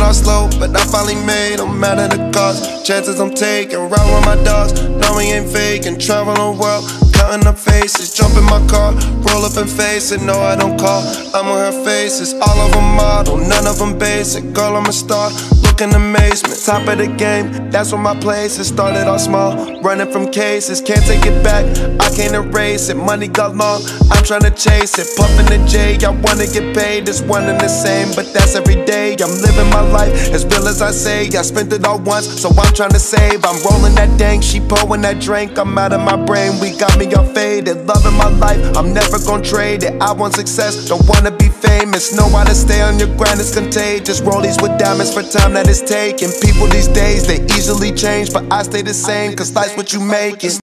off slow, but I finally made them mad at the cost. Chances I'm taking, ride with my dogs, no we ain't faking. Travel the world, counting up faces, jump in my car, roll up and face it. No, I don't call, I'm on her faces. All of them model, none of them basic. Girl, I'm a star, look in amazement. Top of the game, that's where my place is. Started off small, running from cases. Can't take it back, I can't erase it. Money got long, I'm trying to chase it. Puffin' the J, I wanna get paid. It's one and the same, but that's every day. I'm living my life as real as I say. I spent it all once, so I'm trying to save. I'm rolling that dank, she pouring that drink. I'm out of my brain, we got me all faded. Loving my life, I'm never gonna trade it. I want success, don't wanna be famous. Know how to stay on your grind, it's contagious. Rollies with diamonds for time that it's taking. People these days, they easily change, but I stay the same, cause life's what you make it.